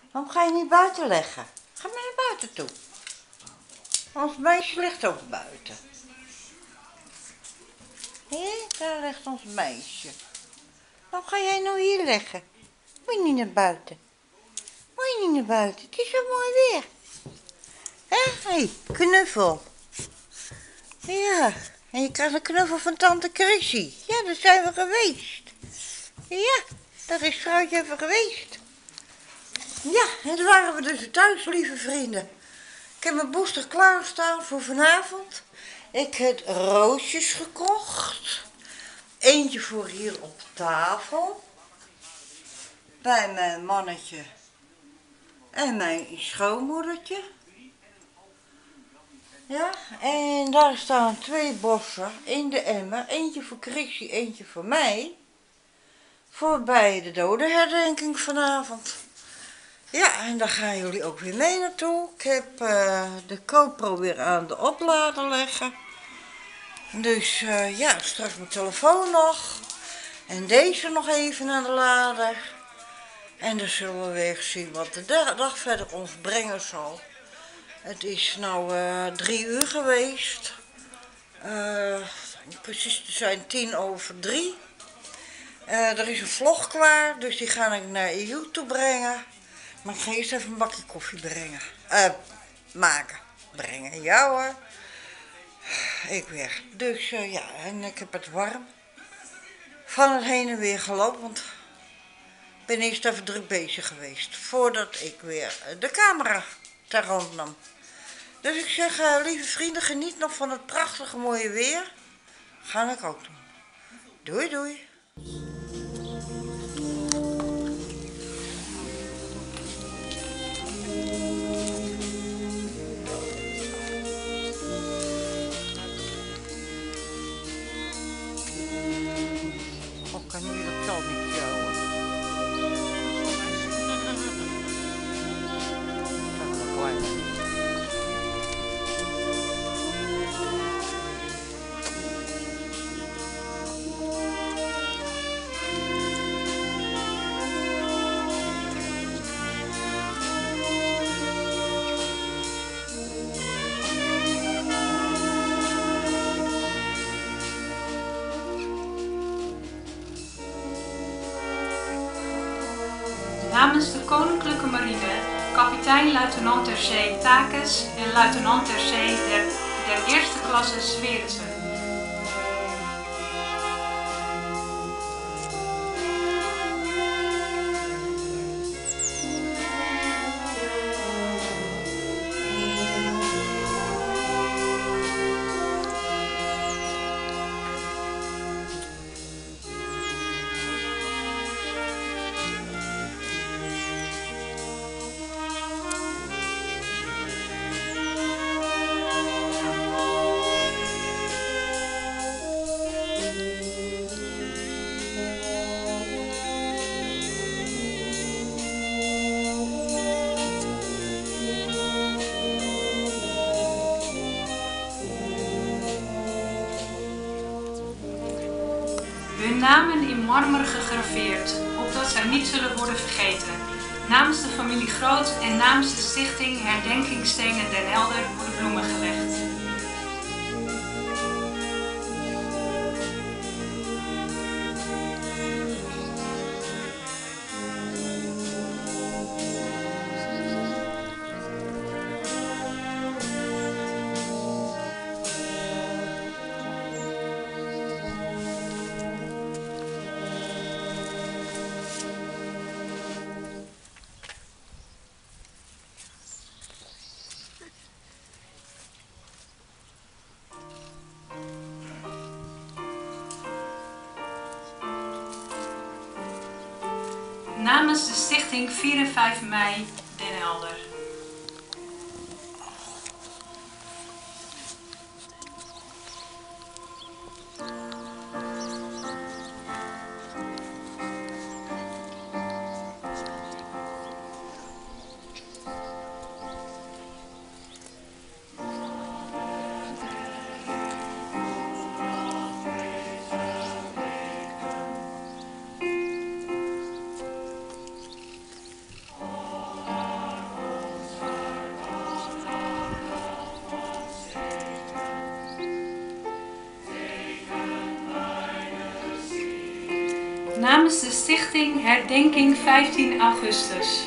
Waarom ga je niet buiten leggen? Ga maar naar buiten toe. Ons meisje ligt ook buiten. Hé, daar ligt ons meisje. Waarom ga jij nou hier leggen? Moet je niet naar buiten? Moet je niet naar buiten? Het is zo mooi weer. Hé, hey, knuffel. Ja, en je krijgt een knuffel van tante Chrissy. Ja, daar zijn we geweest. Ja, daar is vrouwtje even geweest. Ja, en toen waren we dus thuis, lieve vrienden. Ik heb mijn booster klaarstaan voor vanavond. Ik heb roosjes gekocht. Eentje voor hier op tafel. Bij mijn mannetje en mijn schoonmoedertje. Ja, en daar staan 2 bossen in de emmer. Eentje voor Chrissy, eentje voor mij. Voor bij de dodenherdenking vanavond. Ja, en daar gaan jullie ook weer mee naartoe. Ik heb de GoPro weer aan de oplader leggen. Dus ja, straks mijn telefoon nog. En deze nog even naar de lader. En dan zullen we weer zien wat de dag verder ons brengen zal. Het is nou 3 uur geweest. Precies te zijn 2:10. Er is een vlog klaar, dus die ga ik naar YouTube brengen. Maar ik ga eerst even een bakje koffie brengen. Brengen, ja hoor. Ik weer. Dus ja, en ik heb het warm. Van het heen en weer gelopen, want ik ben eerst even druk bezig geweest. Voordat ik weer de camera ter hand nam. Dus ik zeg, lieve vrienden, geniet nog van het prachtige mooie weer. Ga ik ook doen. Doei doei. Of kan jullie dat zelf niet sjouwen? Dat is wel klein. Namens de Koninklijke Marine, kapitein-luitenant ter zee Takes en luitenant ter zee der eerste klasse Swerensen. Hun namen in marmer gegraveerd, opdat zij niet zullen worden vergeten. Namens de familie Groot en namens de stichting Herdenkingsstenen Den Helder worden bloemen gelegd. Namens de stichting 4 en 5 mei Den Helder. namens de Stichting Herdenking 15 Augustus.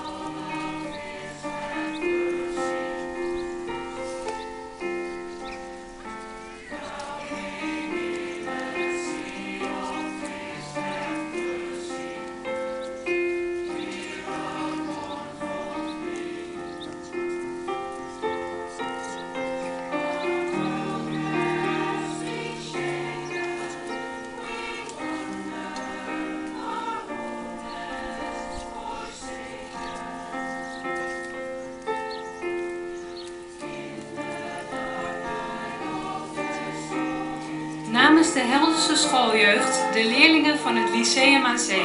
Namens de Helse schooljeugd, de leerlingen van het Lyceum aan Zee.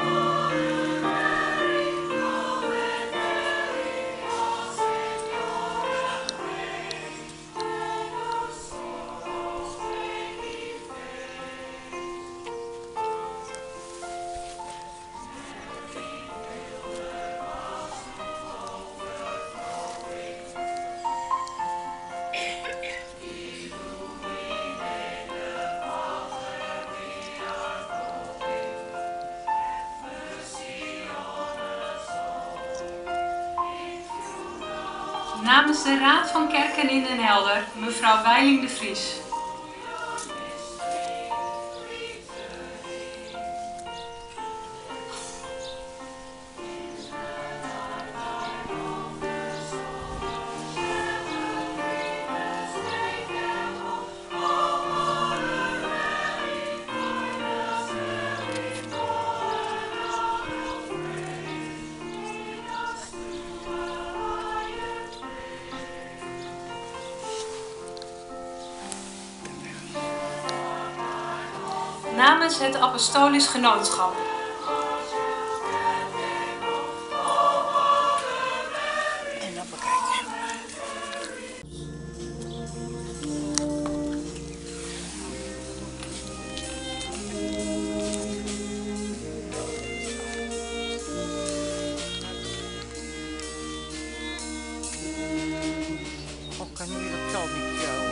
Namens de Raad van Kerken in Den Helder, mevrouw Weiling de Vries. Namens het Apostolisch Genootschap. En dan bekijken. Oh, kan nu dat zal niet sjouwen.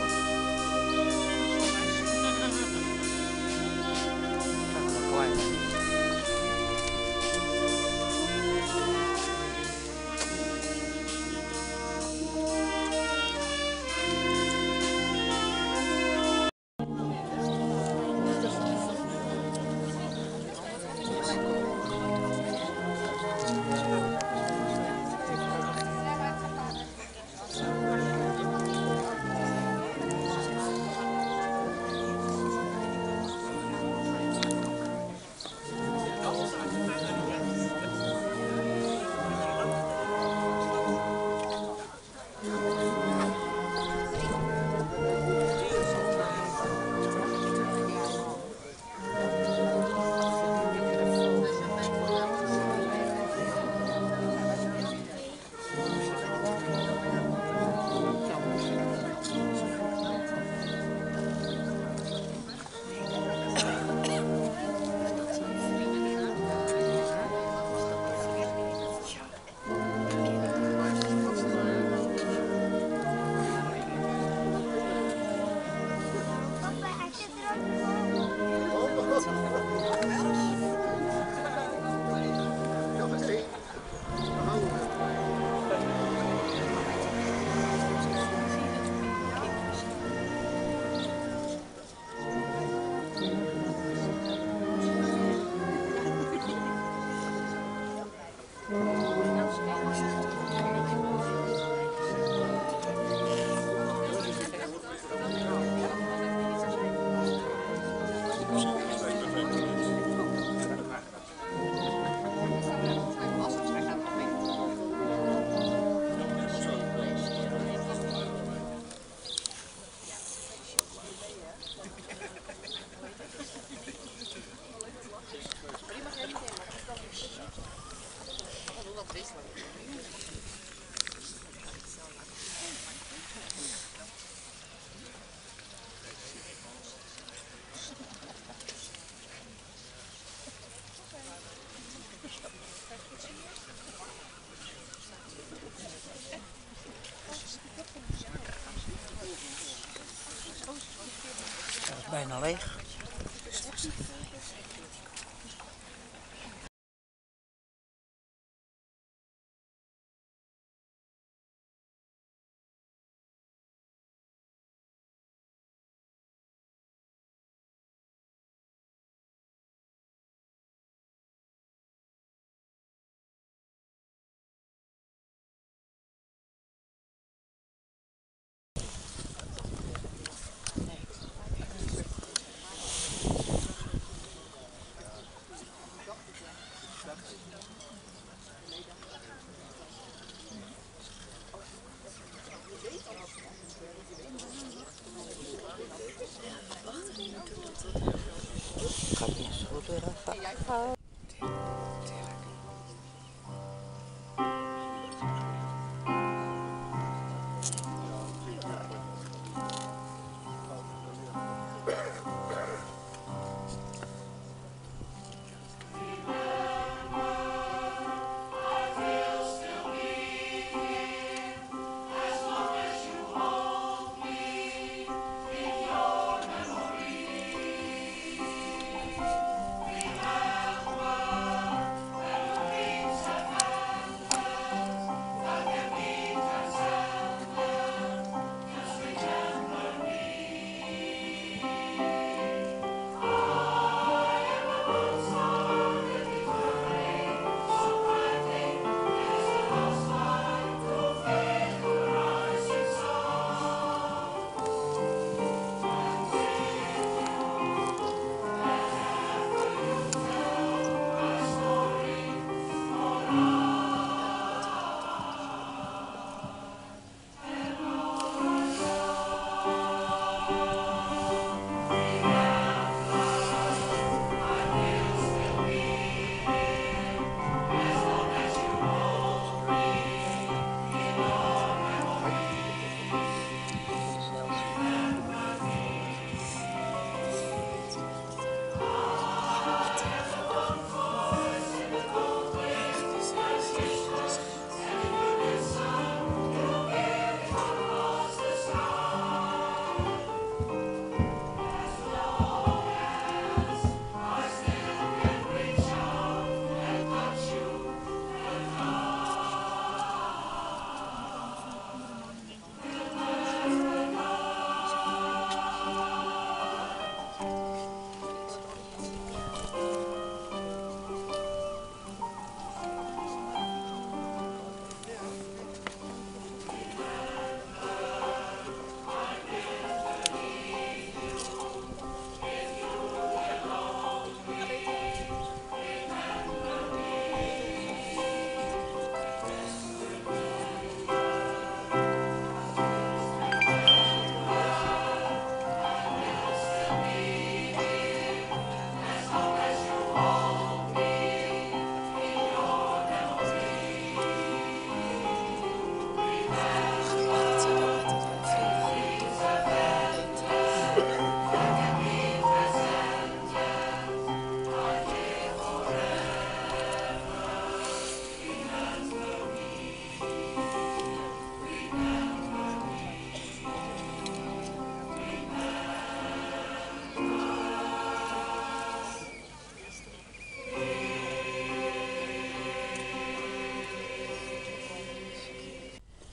Dat is bijna leeg.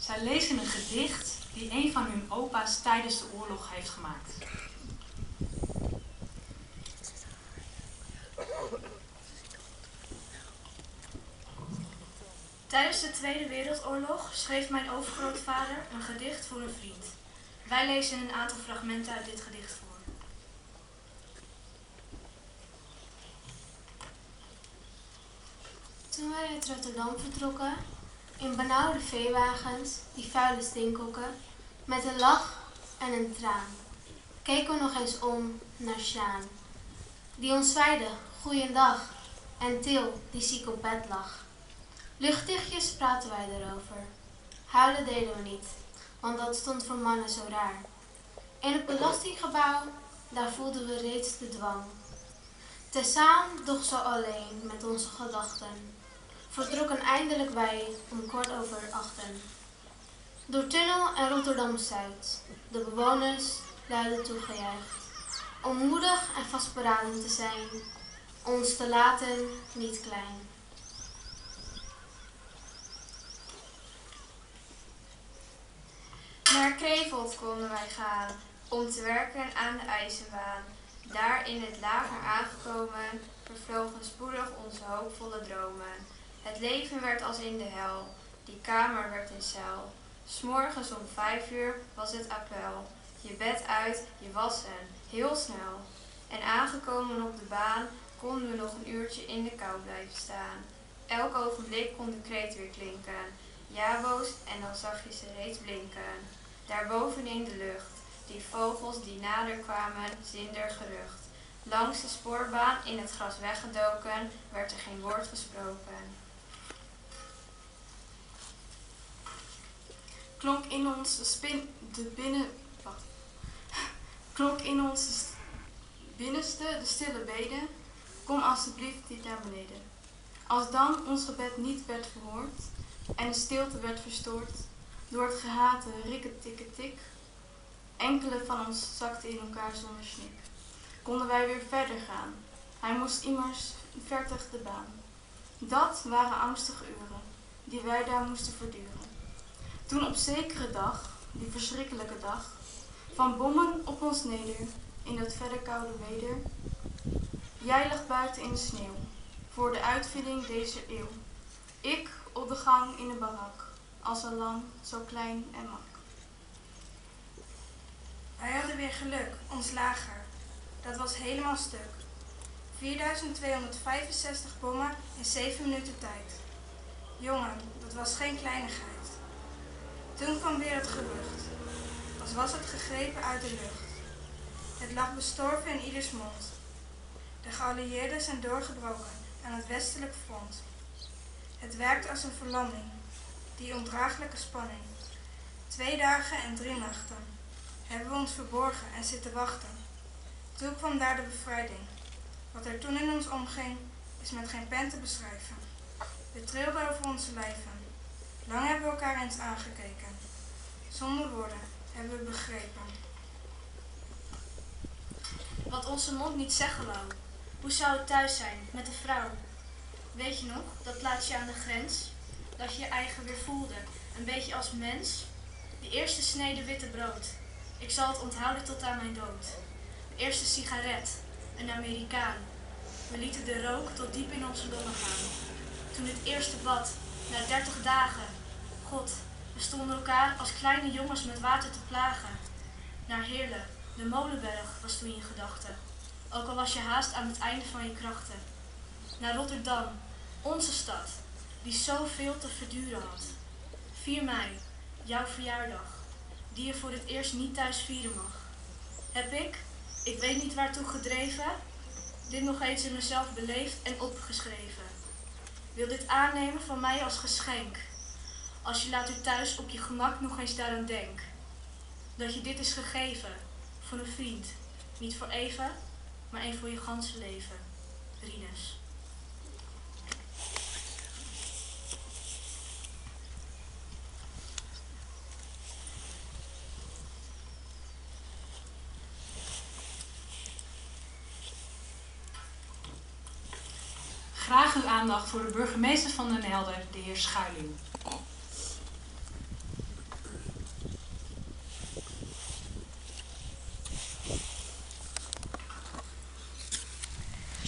Zij lezen een gedicht die een van hun opa's tijdens de oorlog heeft gemaakt. Tijdens de Tweede Wereldoorlog schreef mijn overgrootvader een gedicht voor een vriend. Wij lezen een aantal fragmenten uit dit gedicht voor. Toen wij uit Rotterdam vertrokken, in benauwde veewagens, die vuile stinkhokken, met een lach en een traan, keken we nog eens om naar Sjaan, die ons zwaaide goeiedag, en Til, die ziek op bed lag. Luchtigjes praten wij erover. Huilen deden we niet, want dat stond voor mannen zo raar. In het belastinggebouw, daar voelden we reeds de dwang. Tezaam, doch zo alleen met onze gedachten, vertrokken eindelijk wij om 7:15. Door Tunnel en Rotterdam-Zuid, de bewoners luiden toegejuicht. Om moedig en vastberaden te zijn, ons te laten niet klein. Naar Krefeld konden wij gaan, om te werken aan de ijzerbaan. Daar in het lager aangekomen, vervlogen spoedig onze hoopvolle dromen. Het leven werd als in de hel, die kamer werd een cel. 's Morgens om 5 uur was het appel. Je bed uit, je wassen, heel snel. En aangekomen op de baan, konden we nog een uurtje in de kou blijven staan. Elk ogenblik kon de kreet weer klinken. Ja, Boos, en dan zag je ze reeds blinken. Daarboven in de lucht, die vogels die nader kwamen, zinder gerucht. Langs de spoorbaan in het gras weggedoken, werd er geen woord gesproken. Klonk in ons binnenste de stille bede, kom alstublieft niet naar beneden. Als dan ons gebed niet werd verhoord en de stilte werd verstoord door het gehate rikke-tikke-tik, enkele van ons zakten in elkaar zonder snik, konden wij weer verder gaan. Hij moest immers vertig de baan. Dat waren angstige uren, die wij daar moesten verduren. Toen op zekere dag, die verschrikkelijke dag, van bommen op ons neder, in dat verder koude weder. Jij lag buiten in de sneeuw, voor de uitvinding deze eeuw. Ik op de gang in de barak, als een lam, zo klein en mak. Wij hadden weer geluk, ons lager. Dat was helemaal stuk. 4265 bommen in 7 minuten tijd. Jongen, dat was geen kleinigheid. Toen kwam weer het gerucht, als was het gegrepen uit de lucht. Het lag bestorven in ieders mond. De geallieerden zijn doorgebroken aan het westelijk front. Het werkt als een verlamming, die ondraaglijke spanning. 2 dagen en 3 nachten hebben we ons verborgen en zitten wachten. Toen kwam daar de bevrijding. Wat er toen in ons omging, is met geen pen te beschrijven. We trilden over onze lijven. Lang hebben we elkaar eens aangekeken. Zonder woorden hebben we begrepen. Wat onze mond niet zeggen wou. Hoe zou het thuis zijn met de vrouw? Weet je nog, dat plaatsje aan de grens? Dat je je eigen weer voelde, een beetje als mens? Die eerste snede witte brood. Ik zal het onthouden tot aan mijn dood. De eerste sigaret, een Amerikaan. We lieten de rook tot diep in onze longen gaan. Toen het eerste bad, na 30 dagen. God, we stonden elkaar als kleine jongens met water te plagen. Naar Heerlen, de Molenberg was toen je gedachte. Ook al was je haast aan het einde van je krachten. Naar Rotterdam, onze stad, die zoveel te verduren had. 4 mei, jouw verjaardag, die je voor het eerst niet thuis vieren mag. Heb ik weet niet waartoe gedreven, dit nog eens in mezelf beleefd en opgeschreven. Wil dit aannemen van mij als geschenk. Als je later thuis op je gemak nog eens daaraan denkt. Dat je dit is gegeven, voor een vriend. Niet voor even, maar één voor je ganse leven. Rinus. Graag uw aandacht voor de burgemeester van Den Helder, de heer Schuiling.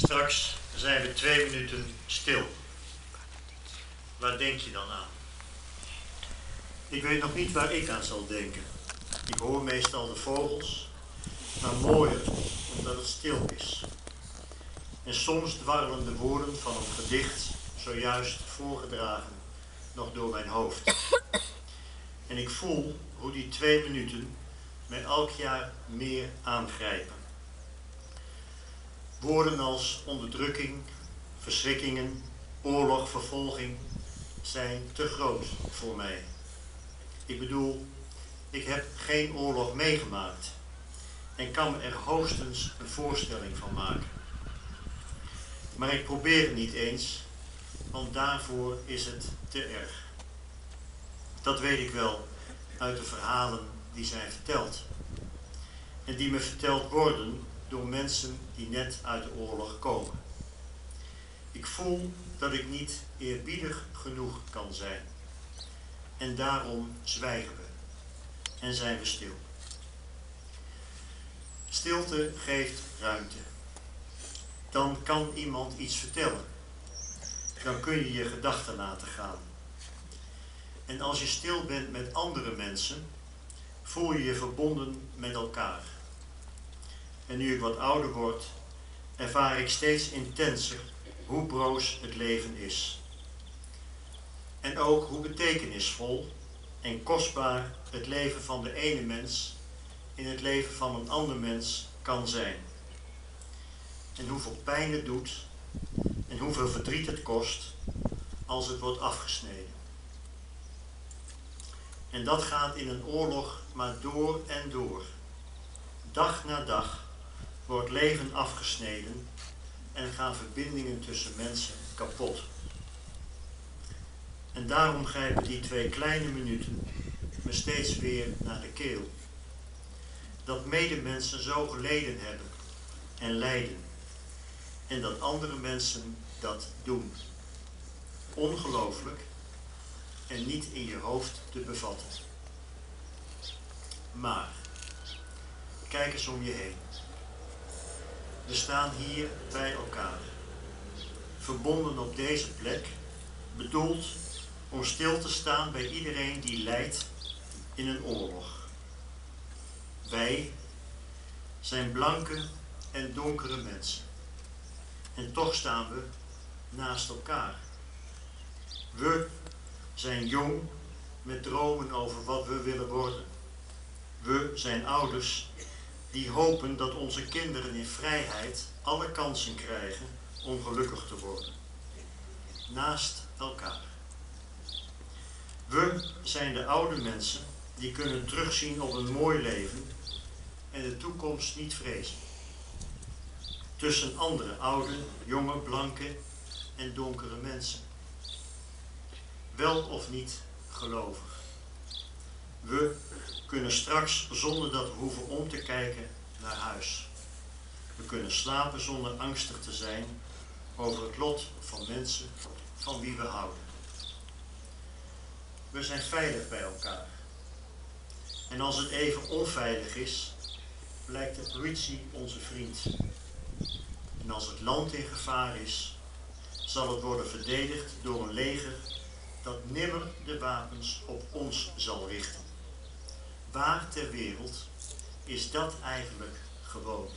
Straks zijn we 2 minuten stil. Waar denk je dan aan? Ik weet nog niet waar ik aan zal denken. Ik hoor meestal de vogels, maar mooier omdat het stil is. En soms dwarrelen de woorden van een gedicht, zojuist voorgedragen, nog door mijn hoofd. En ik voel hoe die 2 minuten mij elk jaar meer aangrijpen. Woorden als onderdrukking, verschrikkingen, oorlog, vervolging zijn te groot voor mij. Ik bedoel, ik heb geen oorlog meegemaakt en kan me er hoogstens een voorstelling van maken. Maar ik probeer het niet eens, want daarvoor is het te erg. Dat weet ik wel uit de verhalen die zijn verteld. En die me verteld worden door mensen die net uit de oorlog komen. Ik voel dat ik niet eerbiedig genoeg kan zijn. En daarom zwijgen we en zijn we stil. Stilte geeft ruimte. Dan kan iemand iets vertellen. Dan kun je je gedachten laten gaan. En als je stil bent met andere mensen, voel je je verbonden met elkaar. En nu ik wat ouder word, ervaar ik steeds intenser hoe broos het leven is. En ook hoe betekenisvol en kostbaar het leven van de ene mens in het leven van een ander mens kan zijn. En hoeveel pijn het doet en hoeveel verdriet het kost als het wordt afgesneden. En dat gaat in een oorlog maar door en door. Dag na dag wordt leven afgesneden en gaan verbindingen tussen mensen kapot. En daarom grijpen die 2 kleine minuten me steeds weer naar de keel. Dat medemensen zo geleden hebben en lijden. En dat andere mensen dat doen. Ongelooflijk en niet in je hoofd te bevatten. Maar, kijk eens om je heen. We staan hier bij elkaar. Verbonden op deze plek, bedoeld om stil te staan bij iedereen die lijdt in een oorlog. Wij zijn blanke en donkere mensen. En toch staan we naast elkaar. We zijn jong met dromen over wat we willen worden. We zijn ouders die hopen dat onze kinderen in vrijheid alle kansen krijgen om gelukkig te worden. Naast elkaar. We zijn de oude mensen die kunnen terugzien op een mooi leven en de toekomst niet vrezen. Tussen andere oude, jonge, blanke en donkere mensen. Wel of niet gelovig. We kunnen straks zonder dat we hoeven om te kijken naar huis. We kunnen slapen zonder angstig te zijn over het lot van mensen van wie we houden. We zijn veilig bij elkaar. En als het even onveilig is, blijkt de politie onze vriend. En als het land in gevaar is, zal het worden verdedigd door een leger dat nimmer de wapens op ons zal richten. Waar ter wereld is dat eigenlijk gewoon?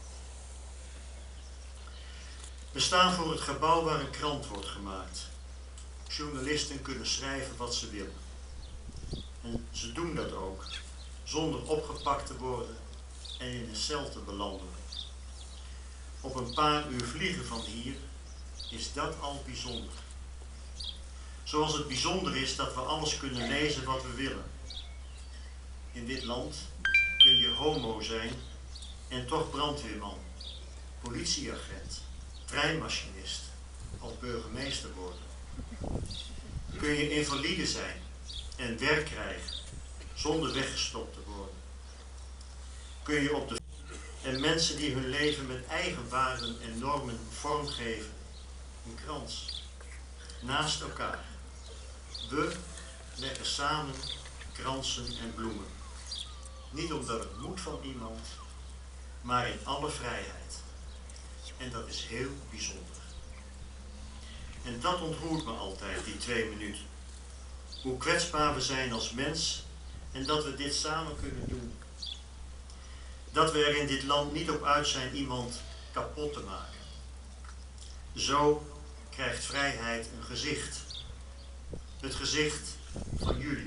We staan voor het gebouw waar een krant wordt gemaakt. Journalisten kunnen schrijven wat ze willen. En ze doen dat ook, zonder opgepakt te worden en in een cel te belanden. Op een paar uur vliegen van hier is dat al bijzonder. Zoals het bijzonder is dat we alles kunnen lezen wat we willen. In dit land kun je homo zijn en toch brandweerman, politieagent, treinmachinist, als burgemeester worden. Kun je invalide zijn en werk krijgen zonder weggestopt te worden. Kun je op de en mensen die hun leven met eigen waarden en normen vormgeven, een krans, naast elkaar. We leggen samen kransen en bloemen. Niet omdat het moet van iemand, maar in alle vrijheid. En dat is heel bijzonder. En dat ontroert me altijd, die 2 minuten. Hoe kwetsbaar we zijn als mens en dat we dit samen kunnen doen. Dat we er in dit land niet op uit zijn iemand kapot te maken. Zo krijgt vrijheid een gezicht. Het gezicht van jullie.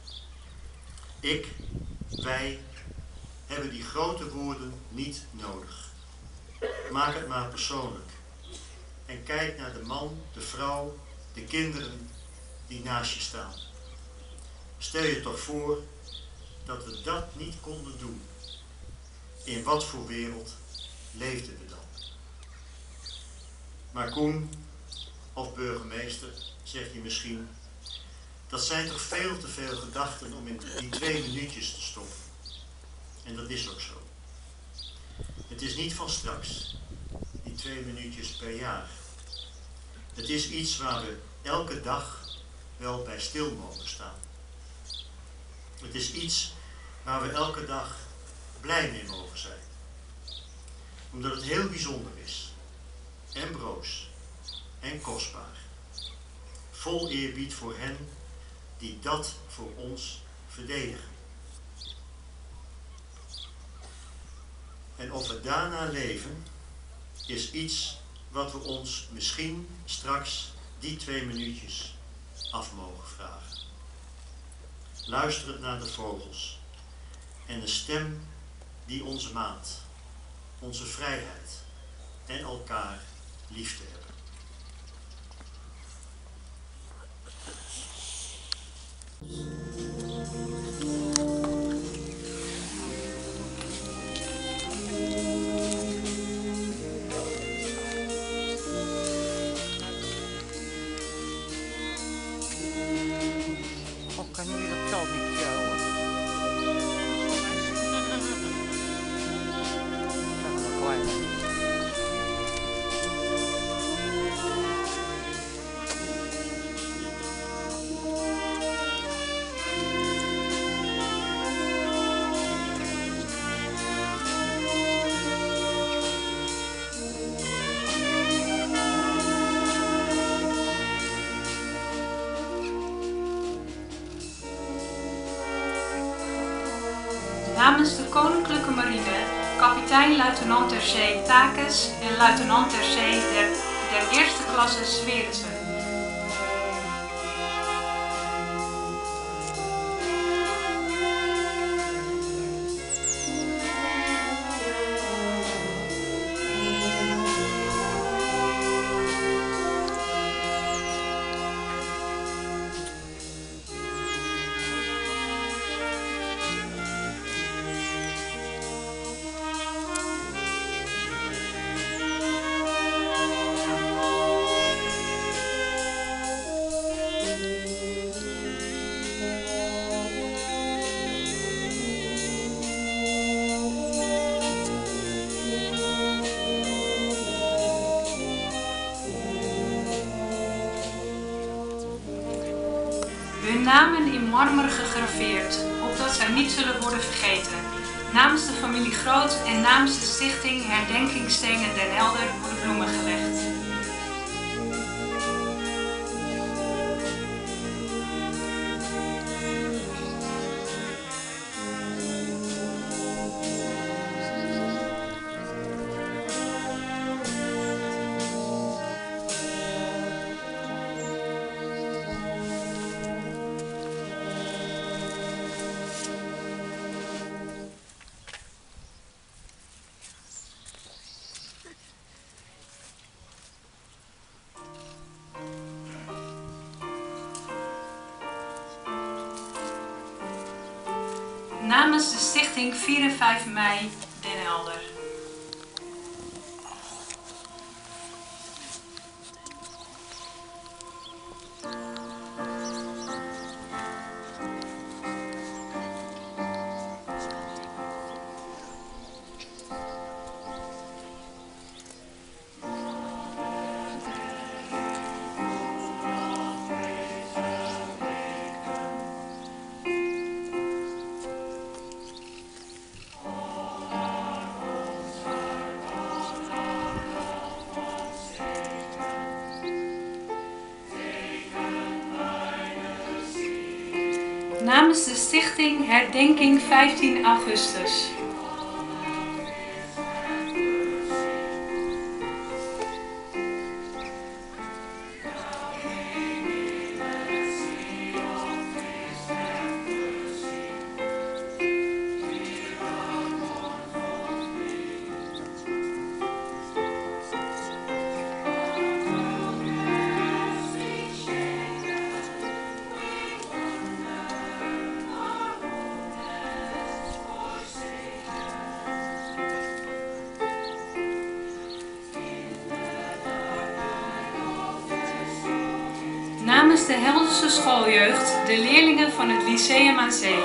Wij hebben die grote woorden niet nodig. Maak het maar persoonlijk. En kijk naar de man, de vrouw, de kinderen die naast je staan. Stel je toch voor dat we dat niet konden doen. In wat voor wereld leefden we dan? Maar Koen, of burgemeester, zeg je misschien, dat zijn toch veel te veel gedachten om in die 2 minuutjes te stoppen. En dat is ook zo. Het is niet van straks, die 2 minuutjes per jaar. Het is iets waar we elke dag wel bij stil mogen staan. Het is iets waar we elke dag blij mee mogen zijn. Omdat het heel bijzonder is. En broos. En kostbaar. Vol eerbied voor hen die dat voor ons verdedigen. En of we daarna leven, is iets wat we ons misschien straks die 2 minuutjes af mogen vragen. Luisterend naar de vogels en de stem die ons maat, onze vrijheid en elkaar lief te hebben. Kan je dat zo niet sjouwen? Dat is wel klein. Namens de Koninklijke Marine, kapitein-luitenant ter zee Takes en luitenant ter zee der eerste klasse Swerensen. Hun namen in marmer gegraveerd, opdat zij niet zullen worden vergeten. Namens de familie Groot en namens de stichting Herdenkingsstenen Den Helder worden bloemen gelegd. Namens de stichting 4 en 5 mei Den Helder. Namens de Stichting Herdenking 15 Augustus. Namens de Helselse schooljeugd, de leerlingen van het Lyceum aan Zee.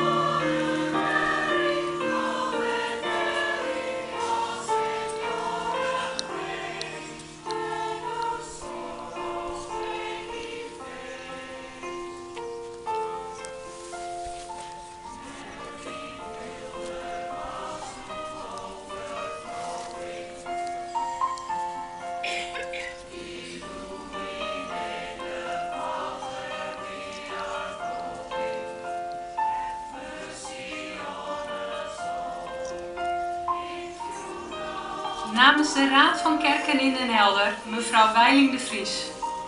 Namens de Raad van Kerken in Den Helder, mevrouw Weiling de Vries.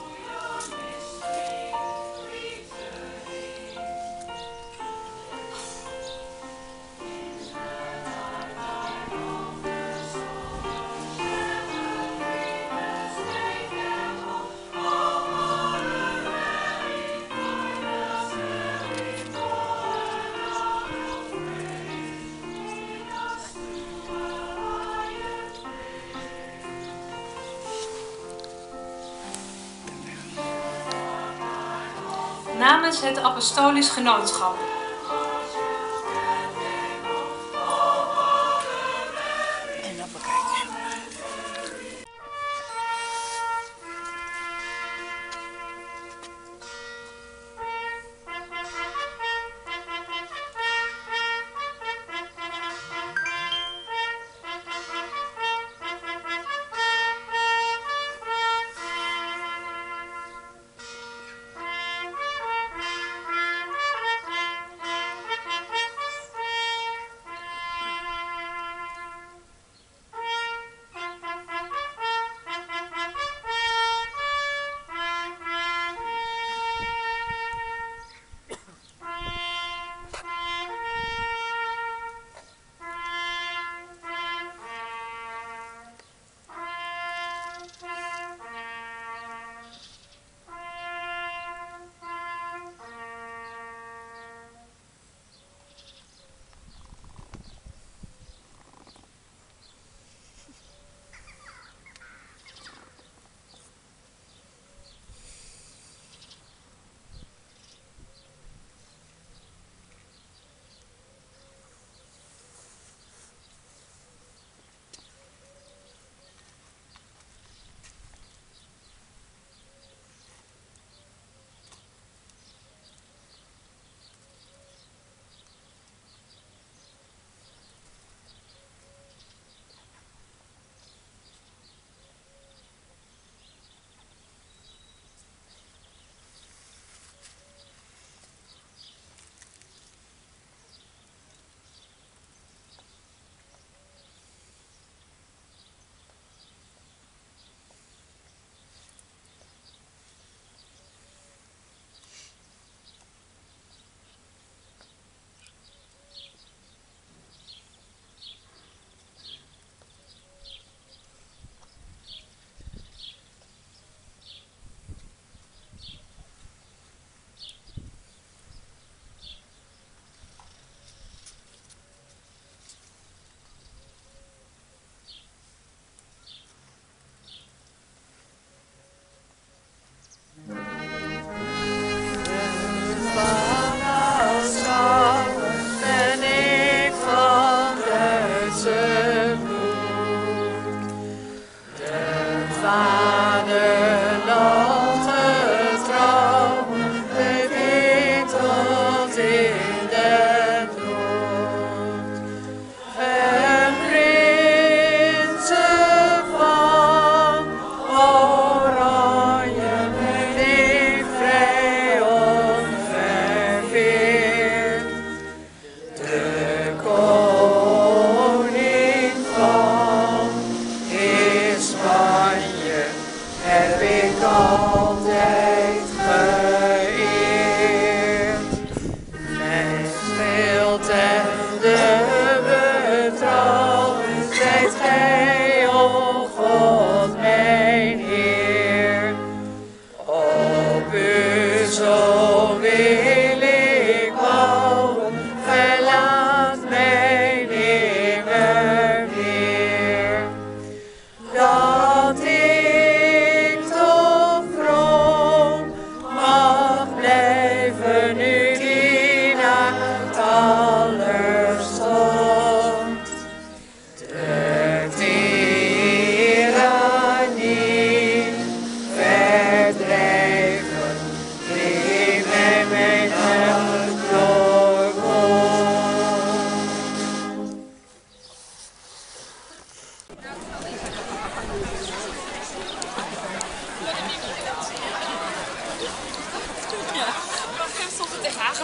Namens het Apostolisch Genootschap. En dan bekijken ze maar.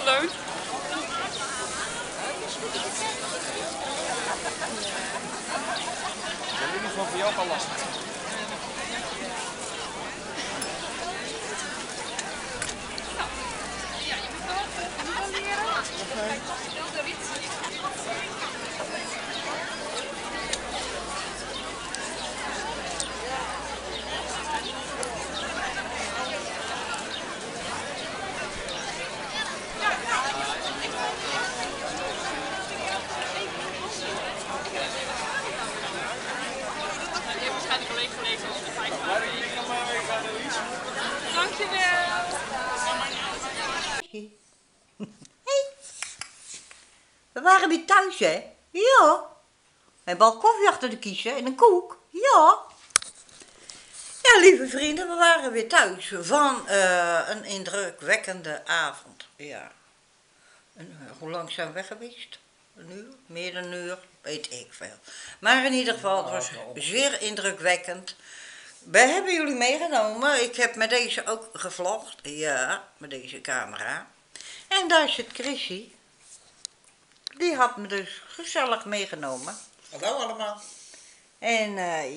leuk. In ieder geval voor jou al last. Ja, je moet wel leren. Dankjewel. Hey. We waren weer thuis, hè? Ja. We hebben al koffie achter de kiezen en een koek. Ja. Ja, lieve vrienden, we waren weer thuis van een indrukwekkende avond. Ja. Hoe lang zijn we weg geweest? Een uur? Meer dan een uur? Weet ik veel. Maar in ieder geval, het was zeer indrukwekkend. We hebben jullie meegenomen. Ik heb met deze ook gevlogd. Ja, met deze camera. En daar zit Chrissy. Die had me dus gezellig meegenomen. Hallo allemaal. En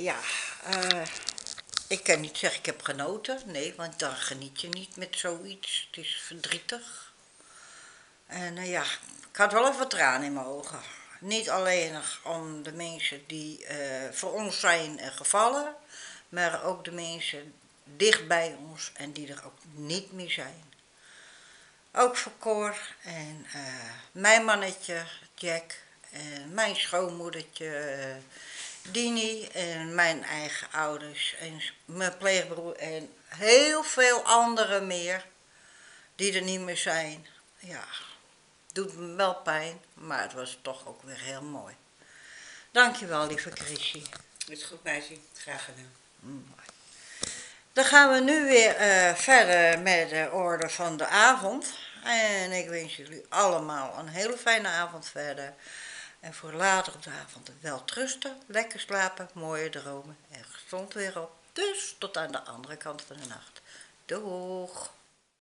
ik kan niet zeggen ik heb genoten. Nee, want dan geniet je niet met zoiets. Het is verdrietig. En ik had wel even tranen in mijn ogen. Niet alleen om de mensen die voor ons zijn gevallen, maar ook de mensen dicht bij ons en die er ook niet meer zijn. Ook voor Cor en mijn mannetje Jack en mijn schoonmoedertje Dini en mijn eigen ouders en mijn pleegbroer en heel veel anderen meer die er niet meer zijn. Ja, doet me wel pijn, maar het was toch ook weer heel mooi. Dankjewel, lieve Chrissy. Is goed, meisje. Graag gedaan. Dan gaan we nu weer verder met de orde van de avond. En ik wens jullie allemaal een hele fijne avond verder. En voor later op de avond wel trusten, lekker slapen, mooie dromen en gezond weer op. Dus tot aan de andere kant van de nacht. Doeg!